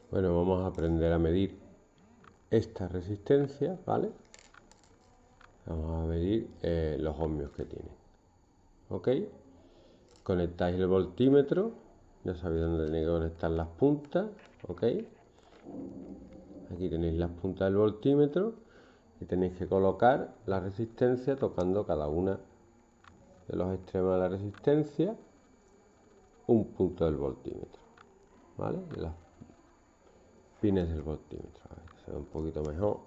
Bueno, vamos a aprender a medir esta resistencia, ¿vale? Vamos a medir los ohmios que tiene. ¿Ok? Conectáis el voltímetro, ya sabéis dónde tenéis que conectar las puntas, ¿ok? Aquí tenéis las puntas del voltímetro y tenéis que colocar la resistencia tocando cada una de los extremos de la resistencia un punto del voltímetro, ¿vale? De las pines del voltímetro, a ver, se ve un poquito mejor,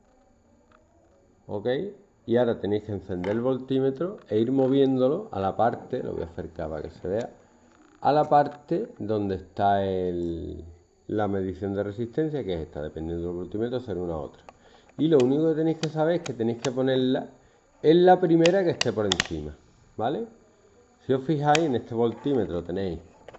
¿ok? Y ahora tenéis que encender el voltímetro e ir moviéndolo a la parte, lo voy a acercar para que se vea, a la parte donde está la medición de resistencia, que es esta, dependiendo del voltímetro será una u otra. Y lo único que tenéis que saber es que tenéis que ponerla en la primera que esté por encima, ¿vale? Si os fijáis, en este voltímetro tenéis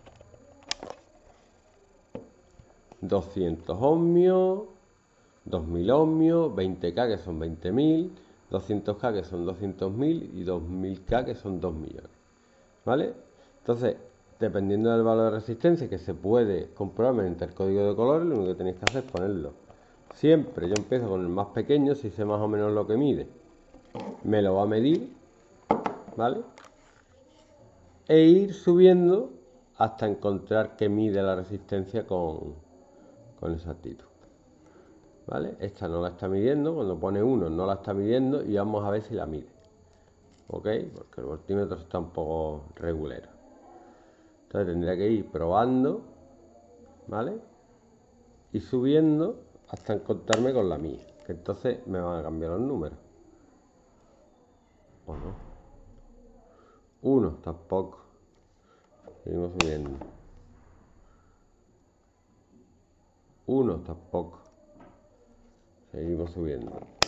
200 ohmios, 2000 ohmios, 20K que son 20.000, 200K que son 200.000 y 2000K que son 2 millones, ¿vale? Entonces, dependiendo del valor de resistencia que se puede comprobar mediante el código de colores, lo único que tenéis que hacer es ponerlo. Siempre yo empiezo con el más pequeño, si sé más o menos lo que mide, me lo va a medir, ¿vale? E ir subiendo hasta encontrar que mide la resistencia con exactitud, ¿vale? Esta no la está midiendo, cuando pone 1 no la está midiendo y vamos a ver si la mide, ¿ok? Porque el voltímetro está un poco regulero. Entonces tendría que ir probando, ¿vale? Y subiendo hasta encontrarme con la mía, que entonces me van a cambiar los números. ¿O no? 1 tampoco. Seguimos subiendo. 1 tampoco. Seguimos subiendo.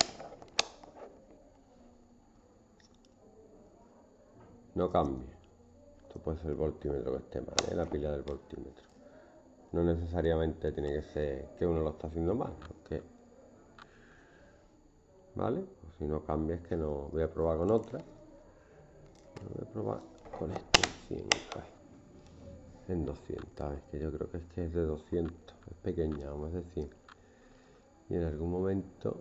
No cambia. Esto puede ser el voltímetro que esté mal, la pila del voltímetro. No necesariamente tiene que ser que uno lo está haciendo mal, ¿ok? ¿Vale? O si no cambia es que no. Voy a probar con otra. Voy a probar con este en 100, en 200. Es que yo creo que es de 200. Es pequeña, vamos a decir. Y en algún momento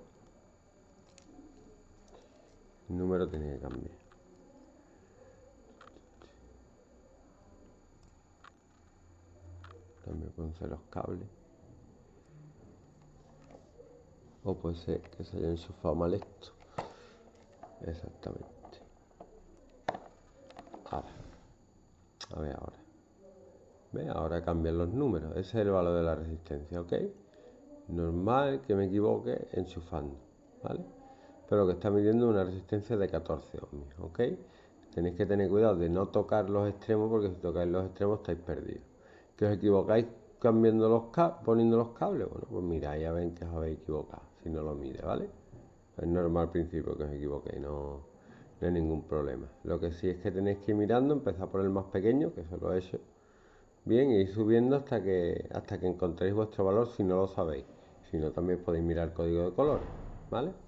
el número tiene que cambiar. También pueden ser los cables. O puede ser que se haya enchufado mal esto. Exactamente. Ahora. A ver ahora. ¿Ve? Ahora cambian los números. Ese es el valor de la resistencia, ¿ok? Normal que me equivoque enchufando, ¿vale? Pero lo que está midiendo es una resistencia de 14 ohmios, ¿ok? Tenéis que tener cuidado de no tocar los extremos, porque si tocáis los extremos estáis perdidos. ¿Que os equivocáis cambiando poniendo los cables? Bueno, pues mirad, ya ven que os habéis equivocado, si no lo mide, ¿vale? Es normal al principio que os equivoquéis, no hay ningún problema. Lo que sí es que tenéis que ir mirando, empezar por el más pequeño, que eso lo he hecho bien, y ir subiendo hasta que encontréis vuestro valor si no lo sabéis. Si no, también podéis mirar el código de colores, ¿vale?